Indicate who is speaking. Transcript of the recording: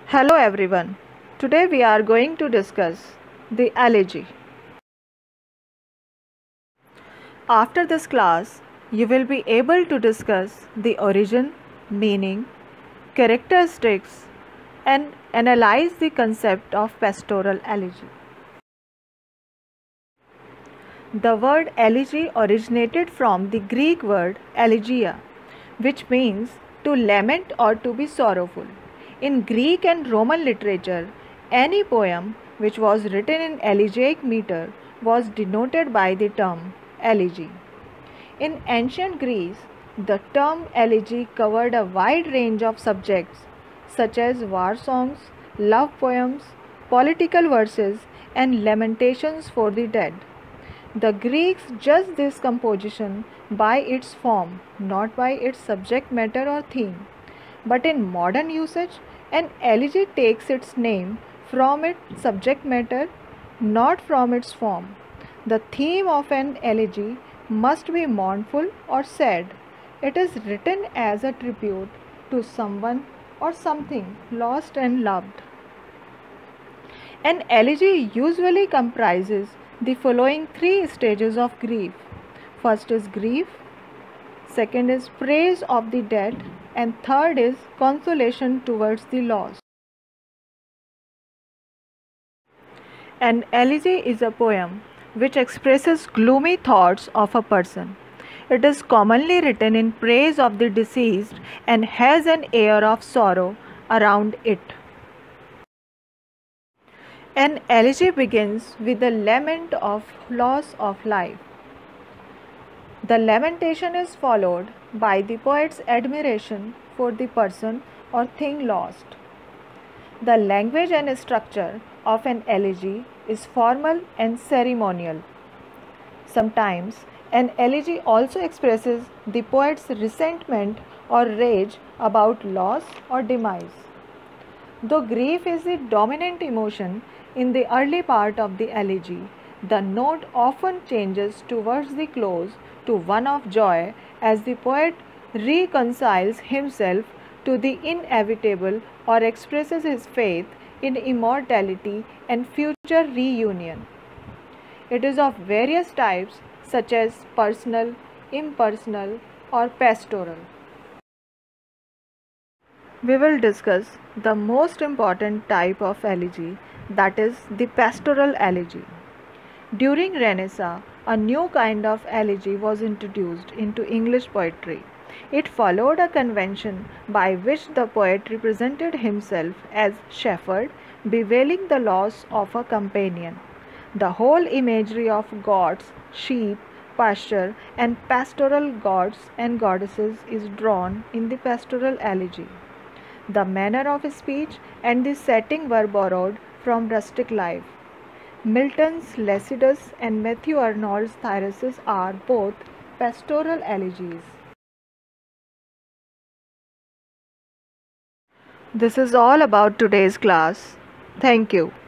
Speaker 1: Hello everyone. Today we are going to discuss the elegy. After this class, you will be able to discuss the origin, meaning, characteristics, and analyze the concept of pastoral elegy. The word elegy originated from the Greek word elegia, which means to lament or to be sorrowful. In Greek and Roman literature, any poem which was written in elegiac meter was denoted by the term elegy. In ancient Greece, the term elegy covered a wide range of subjects such as war songs, love poems, political verses, and lamentations for the dead. The Greeks judged this composition by its form, not by its subject matter or theme. But in modern usage, an elegy takes its name from its subject matter, not from its form. The theme of an elegy must be mournful or sad. It is written as a tribute to someone or something lost and loved. An elegy usually comprises the following three stages of grief. First is grief, second is praise of the dead, and third is consolation towards the lost. An elegy is a poem which expresses gloomy thoughts of a person. It is commonly written in praise of the deceased and has an air of sorrow around it. An elegy begins with the lament of loss of life. The lamentation is followed by the poet's admiration for the person or thing lost. The language and structure of an elegy is formal and ceremonial. Sometimes an elegy also expresses the poet's resentment or rage about loss or demise. Though grief is the dominant emotion in the early part of the elegy, the note often changes towards the close to one of joy as the poet reconciles himself to the inevitable or expresses his faith in immortality and future reunion. It is of various types such as personal, impersonal, or pastoral. We will discuss the most important type of elegy, that is the pastoral elegy. During Renaissance, a new kind of elegy was introduced into English poetry. It followed a convention by which the poet represented himself as shepherd, bewailing the loss of a companion. The whole imagery of goats, sheep, pasture, and pastoral gods and goddesses is drawn in the pastoral elegy. The manner of speech and the setting were borrowed from rustic life. Milton's Lycidas and Matthew Arnold's Thyrsis are both pastoral elegies. This is all about today's class. Thank you.